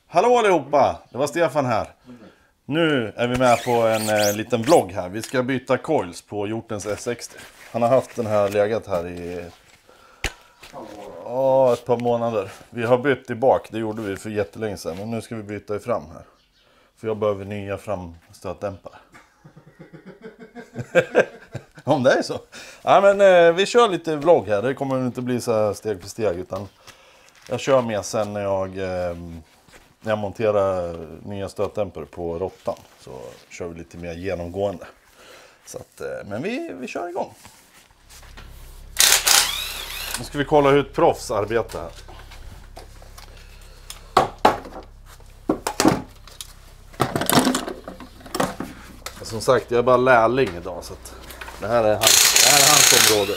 Hallå allihopa, det var Stefan här. Nu är vi med på en liten vlogg här. Vi ska byta coils på Hjortens S60. Han har haft den här legat här i ett par månader. Vi har bytt i bak, det gjorde vi för jättelänge sedan. Men nu ska vi byta i fram här. För jag behöver nya framstötdämpare. Om det är så. Ja, men vi kör lite vlogg här. Det kommer inte bli så här steg för steg, utan jag kör med sen när jag monterar nya stötdämpare på Rottan. Så kör vi lite mer genomgående. Så att, men vi kör igång. Nu ska vi kolla hur ett proffs arbetar här. Som sagt, jag är bara lärling idag, så att det här är hans område.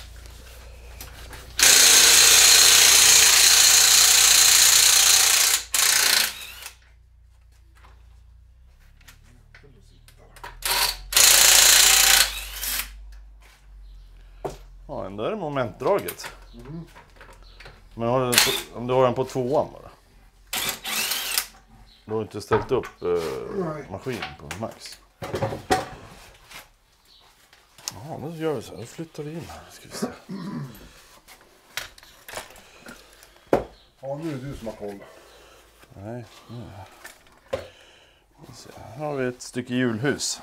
Ja, ändå är det momentdraget. Men om du har den på tvåan bara. Du har inte ställt upp maskinen på max. Ja, då gör vi så här. Då flyttar vi in här. Ska vi se. Ja, nu är det du som har koll. Nej, nu. Här har vi ett stycke julhus.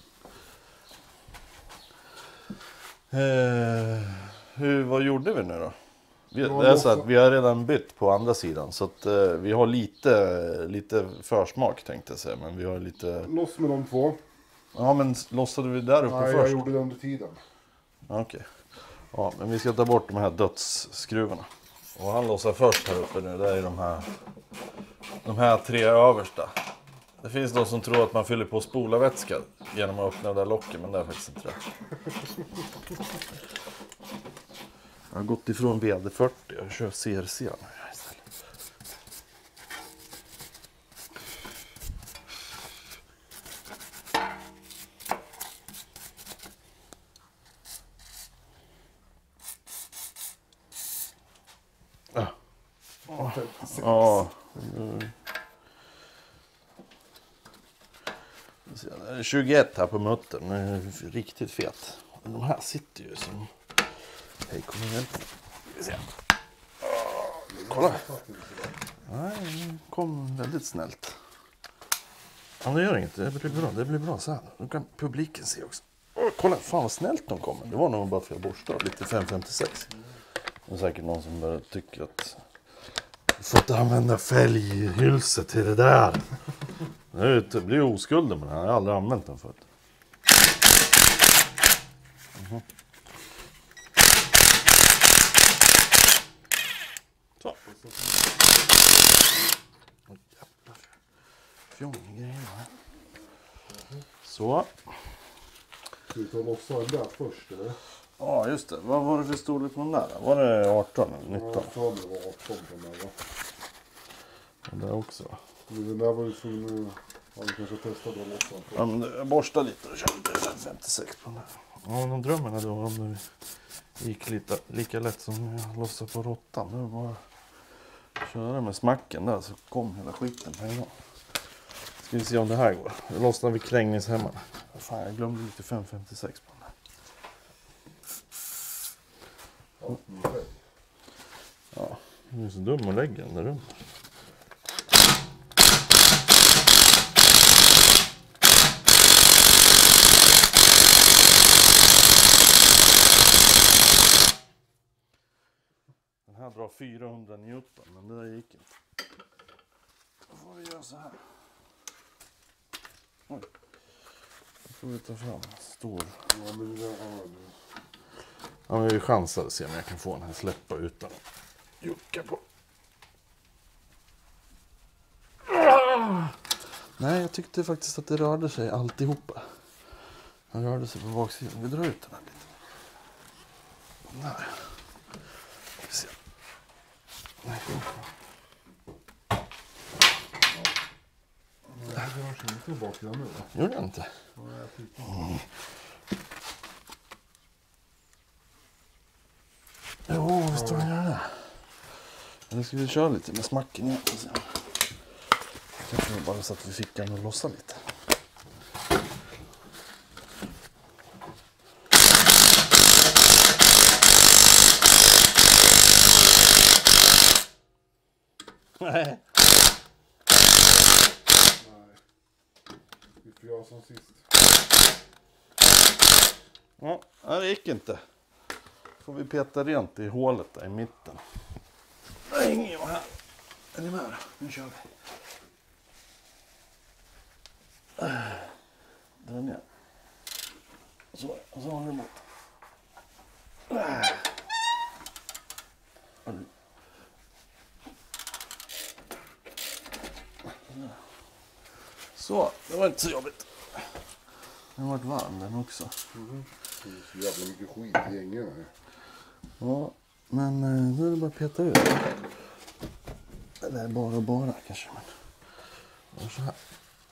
Vad gjorde vi nu då? Det är så att vi har redan bytt på andra sidan. Så att vi har lite försmak, tänkte jag säga. Men vi har lite... Loss med de två. Ja, men lossade vi där uppe Nej, först? jag gjorde det under tiden. Okej. Ja, men vi ska ta bort de här dödsskruvarna. Och han lossar först här uppe nu. Det är de här tre översta. Det finns de som tror att man fyller på spolarvätska genom att öppna det där locket, men det är faktiskt inte det. Jag har gått ifrån VD40 och kör CRC nu istället. Ja. Det är 21 här på muttern. Den är riktigt fet. De här sitter ju som... Hej, kom igen. Vi ser. Kolla. Nej, den kom väldigt snällt. Ja, det gör inget. Det blir bra sen. Nu kan publiken se också. Kolla, fan vad snällt de kommer. Det var nog bara för att jag borstade lite 556. Det är säkert någon som tycker att... Du får inte använda fälghylse till det där. Det blir ju oskulden, men jag har aldrig använt den förut. Så. Jävlar. Fjongrejer. Så. Ska vi ta lossa den där först, eller? Ja, just det. Vad var det för storlek på den där? Var det 18 eller 19? Ja, jag tror det var 18 på den där, va? Den där också. Den där var ju så nu... Ja, vi kanske testar att lossa den. Ja, men jag borstade lite och körde 56 på den här. Ja, de drömmarna då om det gick lika lätt som jag lossade på Rottan. Det var bara köra med smacken där, så kom hela skiten på en gång. Ska vi se om det här går. Jag lossnar vid krängningshämmarna. Fan, jag glömde lite 556 på den här. Ja, det är så dum att lägga den där runt. Den här drar 400 Newton, men det där gick inte. Då får vi göra så här. Oj. Då får vi ta fram en stor. Ja, men det där har du. Ja, men vi chansar att se om jag kan få den här släppa utan att jucka på. Nej, jag tyckte faktiskt att det rörde sig alltihopa. Den rörde sig på baksidan. Vi drar ut den här lite. Där. Vi ser. Nej, Det rör sig inte på baksidan nu, va? gjorde jag inte. Ja, jag tycker. Jo, visst var det det. Nu ska vi köra lite med smacken igen. Kanske bara så att vi fick den att lossa lite. Nej. Vi får göra som sist. Ja, det gick inte. Får vi peta rent i hålet där i mitten. Det hänger jag här. Är ni med? Nu kör vi. Dra ner. Så, och så har vi emot. Så, det var inte så jobbigt. Den har varit varm den också. Det är så jävla mycket skit i gängen här. Ja, men nu är det bara att peta ut. Eller bara kanske. Men så här.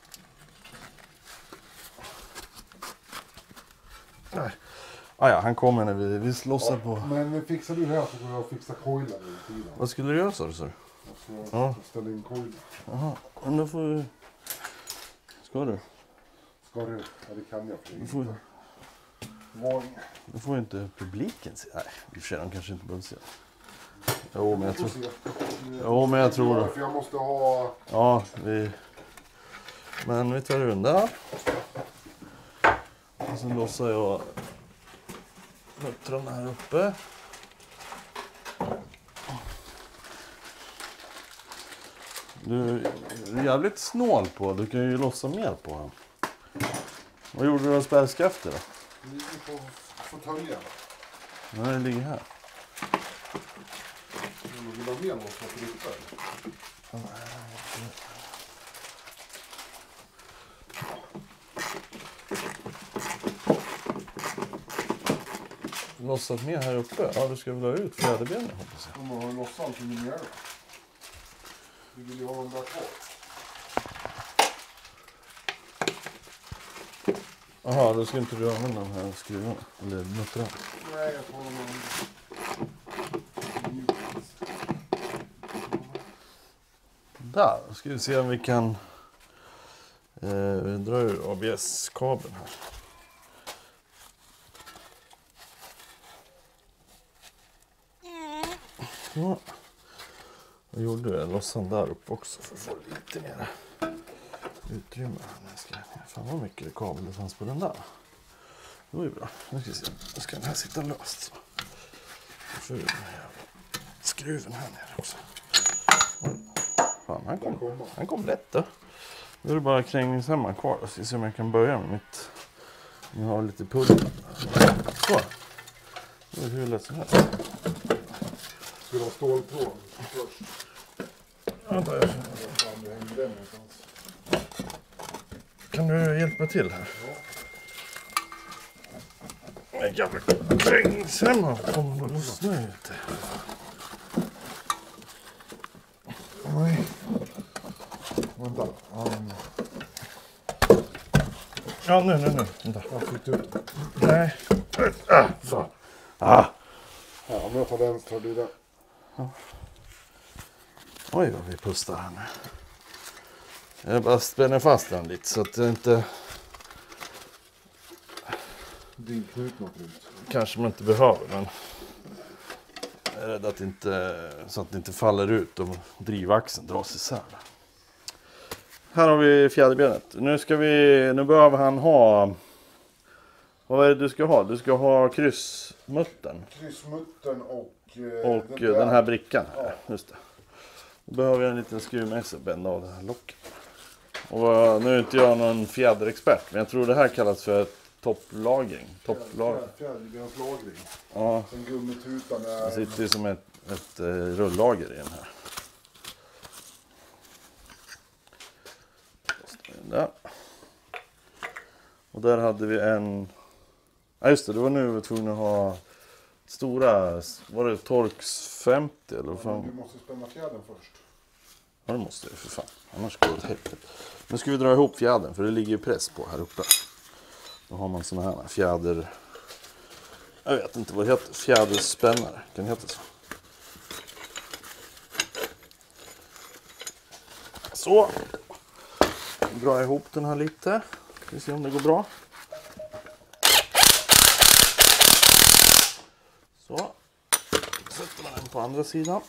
Nej. Ja, han kommer när vi lossar på. Men fixar du här så går jag och fixa koilar i tiden. Vad skulle du göra, sa du? Jag ska ställa in koilar. Jaha, men då får du... Ska du? Ska du? Ja, det kan jag. Då får, då får inte publiken se. Nej, i och för sig, de kanske inte behöver se. Jo, men jag tror... Jo, men jag tror... För jag måste ha... Ja, men vi tar runda. Och sen lossar jag muttrarna här uppe. Du är jävligt snål på. Du kan ju lossa mer på honom. Vad gjorde du av spärrskaftet då? Det ligger på fåtöljen. Nej, det ligger här. Du vill ha mer något för att lyfta? Lossat med här uppe? Ja, du ska väl ha ut fjäderbenen, hoppas jag. Om man har lossat allting med mer. Du vill ju ha dem där kvar. Jaha, då ska inte du använda de här skruvarna? Eller muttrarna? Nej, jag tar dem Där, då ska vi se om vi kan dra ur ABS-kabeln här. Ja. Vad gjorde du? Jag lossade där uppe också för att få lite mer utrymme. Fan vad mycket kabel det fanns på den där. Det var ju bra. Nu ska vi se. Nu ska den här sitta löst. Så. För den här skruven här nere också. Fan, han kom lätt då. Nu är det bara krängningshämmaren kvar. Jag ska se om jag kan börja med mitt. Nu har lite pulver. Så. Det är hur lätt som helst. Ska du ha ståltråd först? Vänta, kan du hjälpa till här? Ja. En jävla krängningshämmare kommer att lossna ut. Nej. Vänta. Ja, nu. Vänta. Jag fick ut. Nej. Så. Ja, om jag tar vänster blir det. Ja. Oj, vad vi pustar här nu. Jag bara spänner fast den lite så att det inte... Din knut något ut. Kanske man inte behöver, men... Jag är rädd att inte, så att det inte faller ut och drivaxeln dras isär. Här har vi fjäderbenet. Nu behöver han ha... Vad är det du ska ha? Du ska ha kryssmuttern. Kryssmuttern och den här brickan. Ja. Just det. Då behöver jag en liten skruvmejsel och bända av det här locket. Och nu är inte jag någon fjäderexpert, men jag tror det här kallas för topplagring. Fjäderbenslagring. Ja. Sen gummitutan är... Det sitter ju som ett rullager i den här. Där. Och där hade vi en... Ja just det, var nu vi var tvungna att ha stora... Var det Torx 50 eller vad fan? Du måste spänna fjädern först. Ja det måste jag för fan, annars går det åt helvete. Nu ska vi dra ihop fjädern för det ligger ju press på här uppe. Då har man såna här fjäder... Jag vet inte vad det heter, fjäderspännare, kan det heta så? Så. drar jag ihop den här lite. Ska vi se om det går bra. Så. Sätter man den på andra sidan.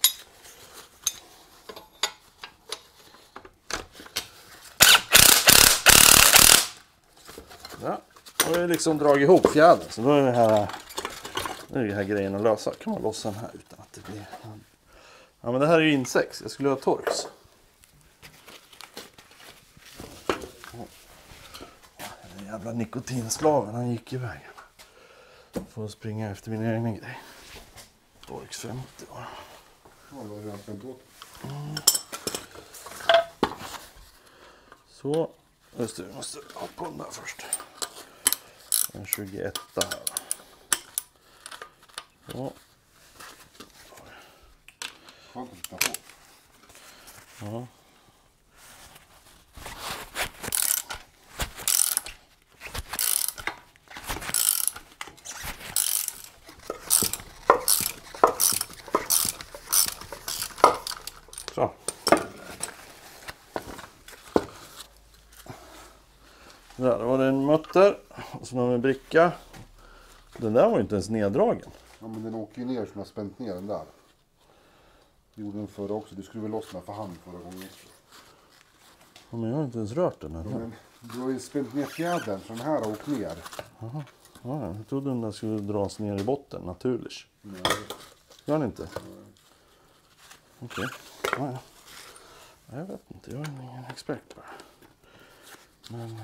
Ja. Då har jag liksom dragit ihop fjädern. Så då är det här grejen att lösa. Kan man lossa den här utan att det blir... Ja, men det här är ju insex. Jag skulle ha Torx. Den jävla nikotinslaven, han gick i vägen. Får springa efter min egen grej. Torx 50. Ja, det var redan 58. Så. Just det, vi måste ha på den där först. En 21 här. Så. Skönt att titta på. Ja. Så. Där var det en mutter. Och så har vi en bricka. Den där var ju inte ens neddragen. Ja, men den åker ju ner som jag spänt ner den där. Det gjorde den förra också. Du skulle väl lossna för hand förra gången också. Ja, men jag har inte ens rört den här. Ja, men du har ju spänt ner fjädern så den här har åkt ner. Jaha. Ja, jag trodde den där skulle dras ner i botten naturligt. Nej. Gör den inte? Okej. Ja, ja. Jag vet inte, jag är ingen expert bara. Men...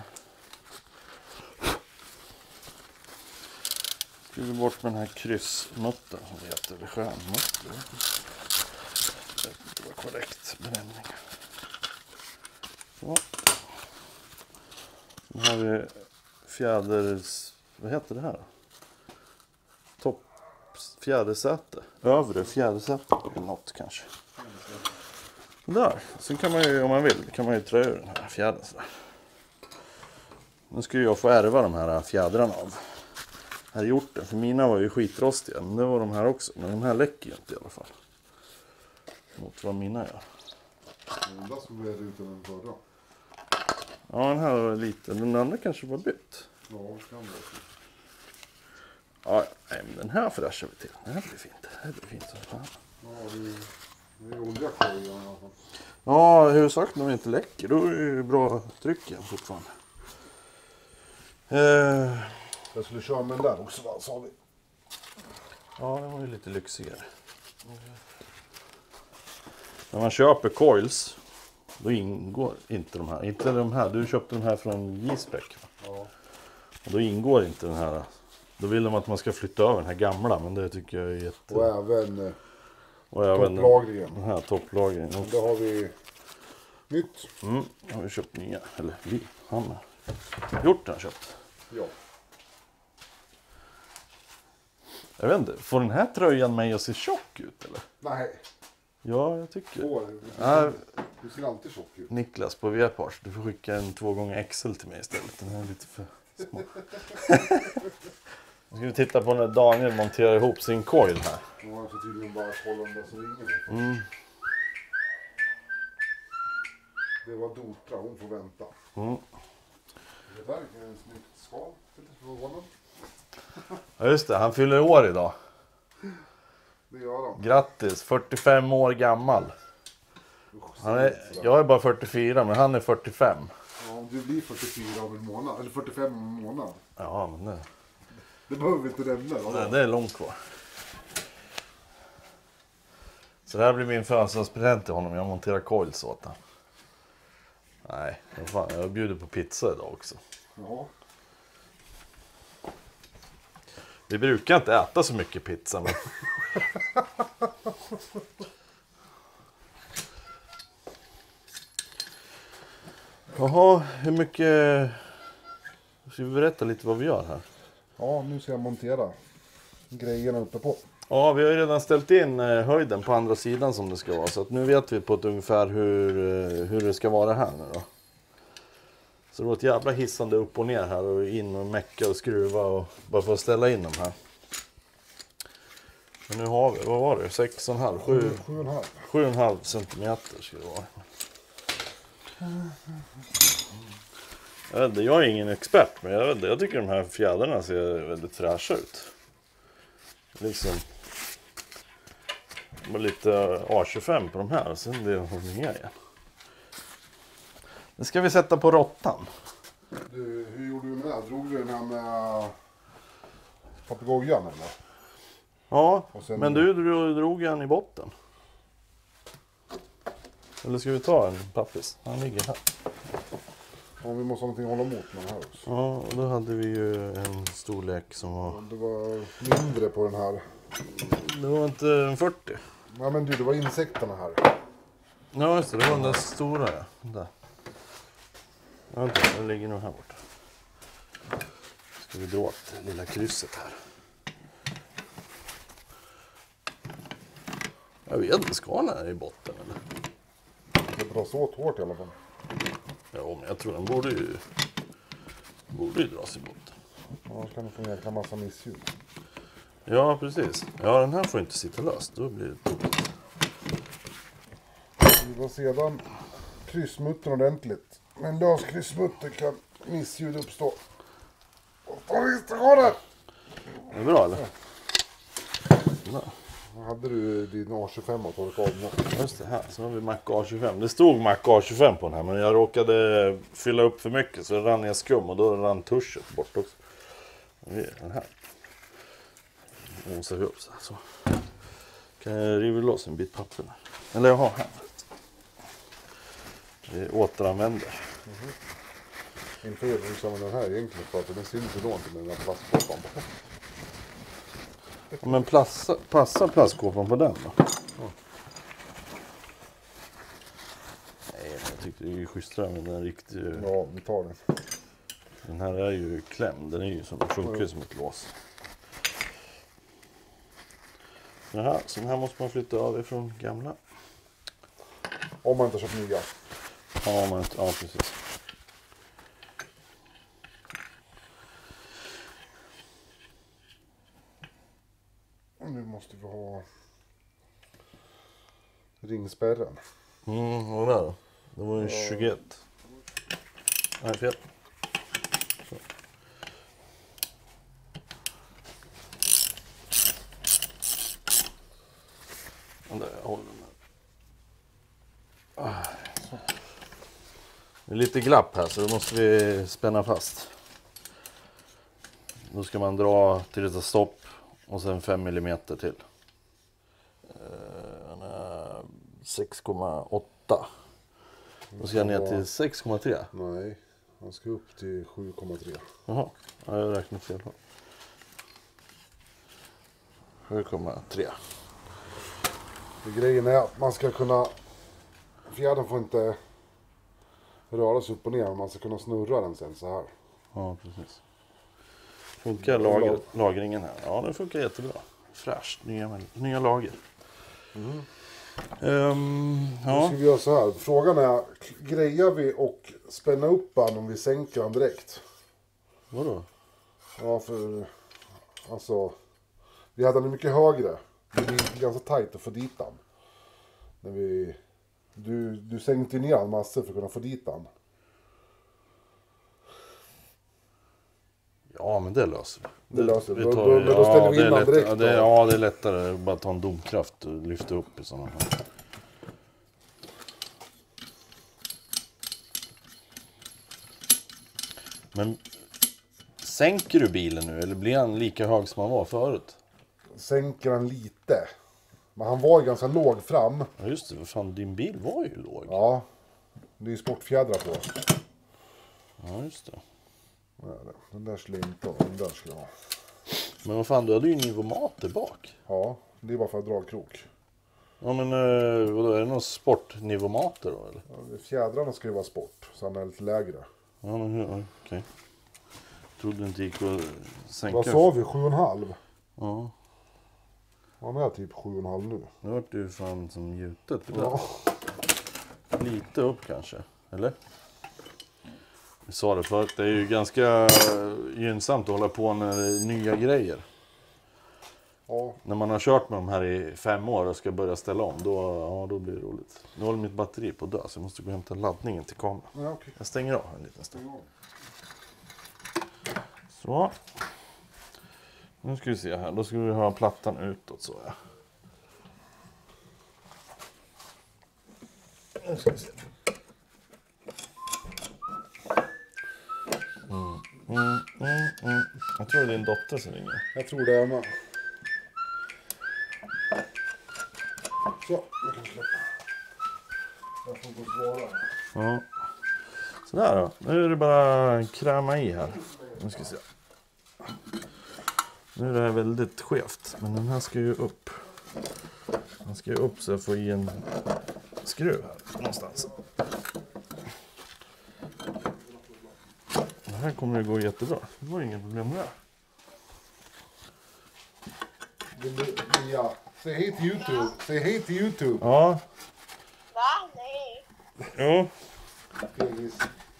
Skriver bort med den här kryssmuttern som det heter. Eller stjärnmutter. Jag vet inte vad korrekt benämning. Så. Sen har vi fjäders... Vad heter det här då? Fjädersäte. Övre fjädersäte eller något kanske. Där. Sen kan man ju, om man vill, kan man ju trä ur den här fjädern sådär. Nu ska jag få ärva de här fjädrarna av här hjorten. För mina var ju skitrostiga. Men det var de här också. Men de här läcker ju inte i alla fall. Mot vad mina gör. Den där som blev ut den förra. Ja, den här var lite. Den andra kanske var bytt. Ja, det kan vara. Ja, nej, men den här fräschar vi till. Det här blir fint. Det här blir fint som fan. Ja, det är olja kvar i alla fall. Ja, huvudsakligen om de inte läcker. Då är det ju bra tryck igen fortfarande. Jag skulle köra med den där också, vad sa vi? Ja, den var ju lite lyxigare. När man köper coils, då ingår inte de här. Inte de här. Du köpte de här från J-Spec. Ja. Och då ingår inte den här. Då vill de att man ska flytta över den här gamla. Men det tycker jag är jätte... Och även topplagringen. Den här topplagringen. Då har vi nytt. Har vi köpt nya. Eller vi. Han har gjort den köpt. Ja. Jag vet inte. Får den här tröjan mig att se tjock ut eller? Nej. Ja, jag tycker. Du ser alltid tjock ut. Niklas på V-Pars. Du får skicka en 2XL till mig istället. Den här är lite för små. Nu ska vi titta på när Daniel monterar ihop sin coil här. Ja, jag ska tydligen bara kolla om det så ringer. Det var Dotra, hon får vänta. Det där är en snyggt skal. Ja just det, han fyller år idag. Det gör han. Grattis, 45 år gammal. Jag är bara 44 men han är 45. Ja, om du blir 44 om en månad, eller 45 om en månad. Ja men Det behöver vi inte nämna. det är långt kvar. Så det här blir min födelsedagspresent till honom. Jag monterar coils åt han. Nej, fan, jag bjuder på pizza idag också. Ja. Vi brukar inte äta så mycket pizza. Men... Jaha, hur mycket... Ska vi berätta lite vad vi gör här? Ja, nu ska jag montera grejerna uppe på. Ja, vi har ju redan ställt in höjden på andra sidan som det ska vara. Så att nu vet vi på ett ungefär hur det ska vara här nu då. Så det var ett jävla hissande upp och ner här och in och mecka och skruva och bara för att ställa in dem här. Men nu har vi, vad var det? 6,5? 7,5 centimeter ska det vara. Jag är ingen expert, men jag tycker de här fjädrarna ser väldigt fräscha ut. Liksom med lite A25 på de här och sen blir de ner igen. Nu ska vi sätta på råttan. Du, hur gjorde du med det här? Drog du den här med papegojan eller? Ja, sen... men du drog den i botten. Eller ska vi ta en pappis? Han ligger här. Om vi måste ha någonting att hålla emot med den här också. Ja, och då hade vi ju en storlek som var... Det var mindre på den här. Det var inte en 40. Ja men du, det var insekterna här. Ja just det, det var den där stora ja. Där. Vänta, den ligger nog här borta. Ska vi dra åt det lilla krysset här. Jag vet inte, ska den här i botten eller? Det dras åt hårt i alla fall. Ja, men jag tror den borde ju dras i botten. Annars kan du få en jäkla massa missljud. Ja, precis. Ja, den här får inte sitta löst. Då blir det tokigt. Vi får sedan kryssmuttern ordentligt. Med en lös kryssmutter kan missljud uppstå. Ta visst, ha det! Det är bra, eller? Ja. Hade du din A25 och torkat av den? Just det, här. Så har vi Mac A25. Det stod Mac A25 på den här, men jag råkade fylla upp för mycket så det rann ner skum och då rann tuschet bort också. Den här. Mosar vi upp så här. Så. Kan jag riva loss en bit papper? Eller jag har här. Vi återanvänder. Inte är det som den här egentligen för att den syns ju då inte med den här plastkåpan på. Ja, men passar plastkåpan på den då? Ja. Nej, jag tyckte det är ju schysstare med den riktigt. Ja, vi tar den. Den här är ju klämd, den är ju som, funkar som ett lås. Jaha, så den här måste man flytta över från gamla. Om man inte har köpt nya. Ja, precis. Nu måste vi ha ringspärren. Vad var det då? Det var ju 21. Nej, fel. Så. Där, jag håller den här. Det är lite glapp här så då måste vi spänna fast. Då ska man dra till det stopp och sen 5 mm till. 6,8. Då ska jag ner till 6,3. Nej, han ska upp till 7,3. Jaha, jag har räknat fel. 7,3. Grejen är att man ska kunna... Fjärden får inte röra sig upp och ner, men man ska kunna snurra den sen så här. Ja, precis. Funkar lagringen här? Ja, det funkar jättebra. Fräscht, nya lager. Nu Ja. ska vi göra så här. Frågan är, grejar vi och spänna upp den om vi sänker den direkt? Vadå? Ja, för... Alltså... Vi hade den mycket högre. Det blir ganska tajt att få dit den. När vi... Du sänkte ner den massor för att kunna få dit den. Ja, men det löser vi. Det löser vi. tar- Då ställer vi in den direkt. det är lättare att bara ta en domkraft och lyfta upp i sådana fall. Men sänker du bilen nu eller blir han lika hög som han var förut? Sänker den lite. Men han var ju ganska låg fram. Ja just det, vad fan, din bil var ju låg. Ja. Det är ju sportfjädrar på. Ja just det. Ja, den där skulle jag inte ha. Den där skulle jag ha. Men vad fan, du hade ju nivomater bak. Ja, det är bara för att dragkrok. Ja men vadå, är det någon sportnivomater då eller? Ja, fjädrarna ska ju vara sport, så han är lite lägre. Ja men ja, okej. Trodde inte gick att sänka. Vad sa vi? 7,5? Ja, Han är typ 7,5 nu. nu vart du fan som gjutet. Det där. Ja. Lite upp kanske, eller? Vi sa det förut, det är ju ganska gynnsamt att hålla på med nya grejer. Ja. När man har kört med dem här i 5 år och ska börja ställa om, då blir det roligt. Nu håller mitt batteri på att dö, så jag måste gå och hämta laddningen till kameran. Ja, okej. Jag stänger av en liten stund. Så. Nu ska vi se här, då ska vi ha plattan utåt så ja. Nu ska vi se. Jag tror det är din dotter som ringer. Jag tror det är med. Så, nu kan vi släppa. Jag får gå och svara. Ja. Sådär då. Nu är det bara kräma i här. Nu ska vi se. Nu är det här väldigt skevt. Men den här ska ju upp. Den ska ju upp så jag får i en skruv här någonstans. Det här kommer det gå jättebra. Det var inga problem med det. Vill du, Mia, säg hej till YouTube. Säg hej till YouTube. Ja. Va? Nej. Jo. Fegis.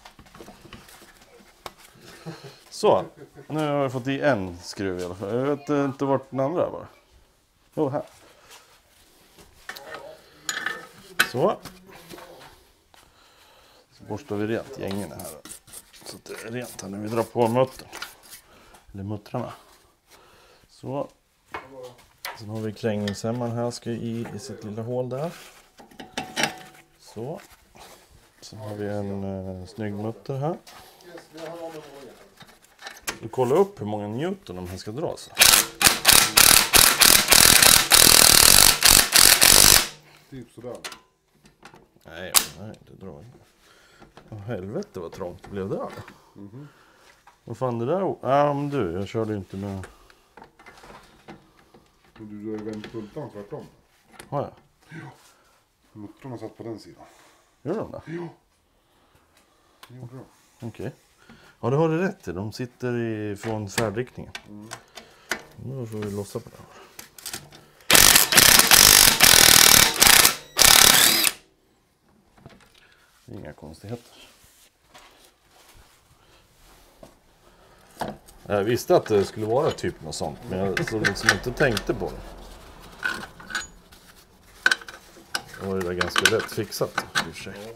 Så. Nu har jag fått i en skruv i alla fall. Jag vet inte vart den andra var. Jo, här. Så. Så borstar vi rent gängen här. Så att det är rent här när vi drar på muttern. Eller muttrarna. Så. Sen har vi krängningshämmaren här. Ska i sitt lilla hål där. Så. Sen har vi en snygg mutter här. Du kollar upp hur många newton de här ska dra så. Typ sådär. Nej, det drar inte. Åh, helvete vad trångt det blev där. Vad fan det där? Ja, men du, jag körde ju inte med. Men du har ju vänt pultan tvärtom. Har jag? Muttrarna satt på den sidan. Gör de det? Jo. Det gjorde de. Okej. Ja, det har du rätt i. De sitter från färdriktningen. Nu får vi lossa på det här. Inga konstigheter. Jag visste att det skulle vara typ något sånt, men jag så liksom inte tänkte på det. Det var ju det ganska lätt fixat i och för sig.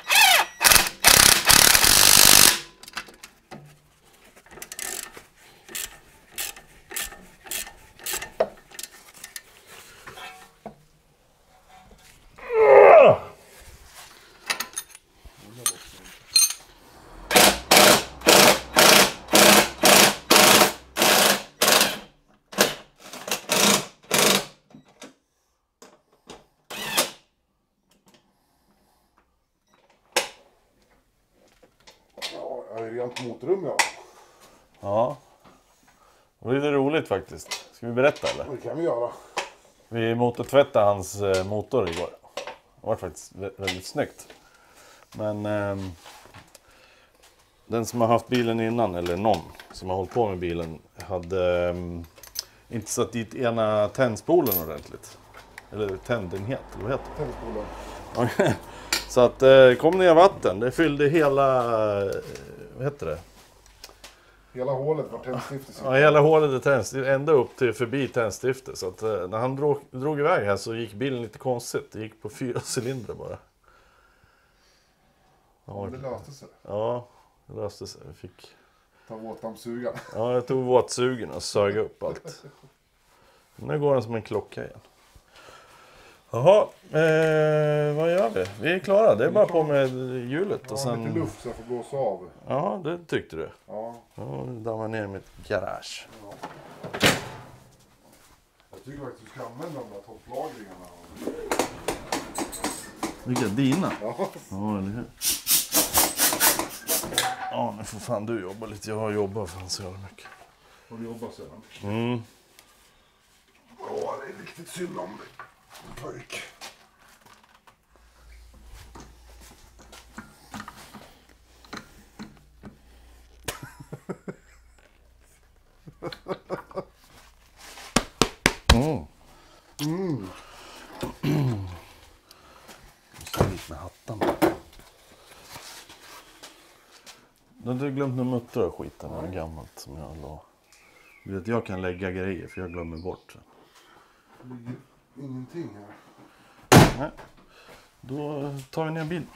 Ja, jag har ju rent motrum ja. Ja. Det var lite roligt faktiskt. Ska vi berätta eller? Det kan vi göra. Vi motortvättade hans motor igår. Det var faktiskt väldigt snyggt. Men den som har haft bilen innan, eller någon som har hållit på med bilen, hade inte satt dit ena tändspolen ordentligt. Eller tändenhet, eller vad heter det? Tändspolen. Så att kom ner vatten, det fyllde hela, vad heter det? Hela hålet var tändstiftet. Ja, hela hålet är tändstiftet, ända upp till förbi tändstiftet. Så att när han drog iväg här så gick bilen lite konstigt. Det gick på 4 cylindrar bara. Ja, det löste sig. Ja, det löste sig. Jag fick... Ta våtdammsugaren. Ja, jag tog våtsugen och sög upp allt. Nu går den som en klocka igen. Jaha, vad gör vi? Vi är klara, det är bara på med hjulet. Ja, Och sen... lite luft så jag får blåsa av. Ja, det tyckte du. Ja. Ja, nu dammar jag ner mitt garage. Ja. Jag tycker faktiskt du ska använda de där topplagringarna. Vilka? Dina? Ja. Ja, eller hur? Ja, nu får fan du jobba lite. Jag har jobbat fan så jävla mycket. Har du jobbat sedan? Mm. Ja, det är riktigt synd om dig. Pojk. Måste ha hit med hattan. Du har glömt några muttrar och skiten. Det är gammalt som jag la. Du vet, jag kan lägga grejer för jag glömmer bort. Det ligger ingenting här. Nej. Då tar vi ner bilen.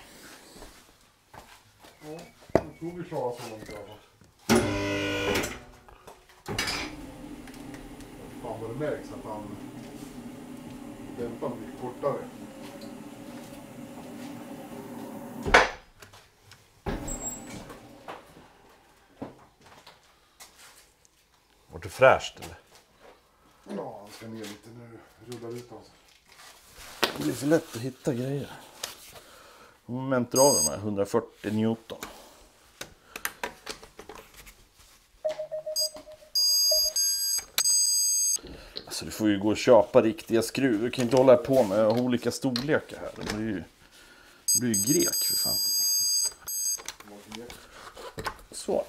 Ja, jag tror vi klarar så långt i alla fall. Fan vad det märks att han dämpar mycket kortare. Vart det fräscht eller? Ja, han ska ner lite nu. Rullar ut alltså. Det blir för lätt att hitta grejer. Moment drar de här 140 Newton. Alltså du får ju gå och köpa riktiga skruvar. Du kan inte hålla på med olika storlekar här. Det blir ju grek för fan. Så.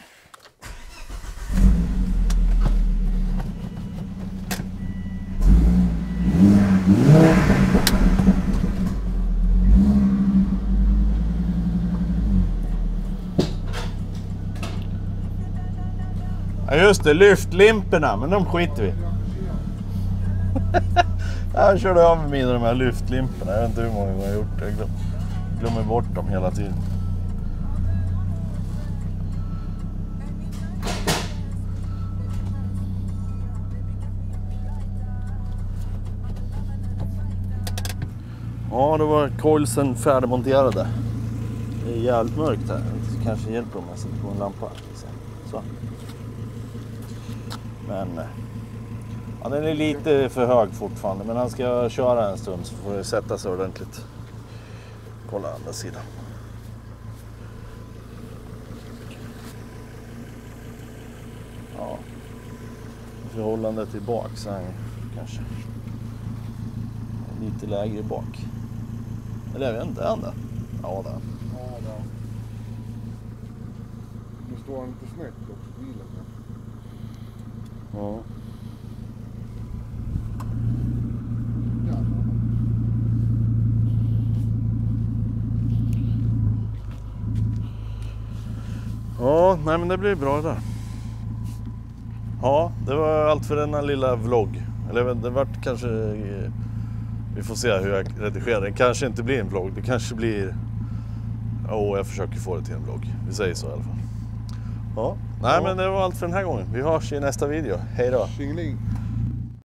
Ja just det, lyftlimporna, men de skiter vi. Jag körde av med mina de här lyftlimporna. Jag vet inte hur många gånger jag har gjort det. Jag glömmer bort dem hela tiden. Ja, då var coilsen färdigmonterade. Det är jävligt mörkt här. Det kanske hjälper om jag sätter på en lampa. Så. Men ja, den är lite för hög fortfarande. Men han ska köra en stund så får det sätta sig ordentligt. Kolla andra sidan. Ja. Förhållande till bak så här, kanske. Lite lägre bak. Eller jag vet inte, är det? Ja, där. Ja, där. Nu står han lite snett också, bilen. Ja. Ja, nej men det blir bra det där. Ja, det var allt för denna lilla vlogg. Eller det vart kanske... Vi får se hur jag redigerar. Det kanske inte blir en vlogg. Det kanske blir... jag försöker få det till en vlogg. Vi säger så i alla fall. Ja, nej men det var allt för den här gången. Vi hörs i nästa video. Hej då! Tjingeling!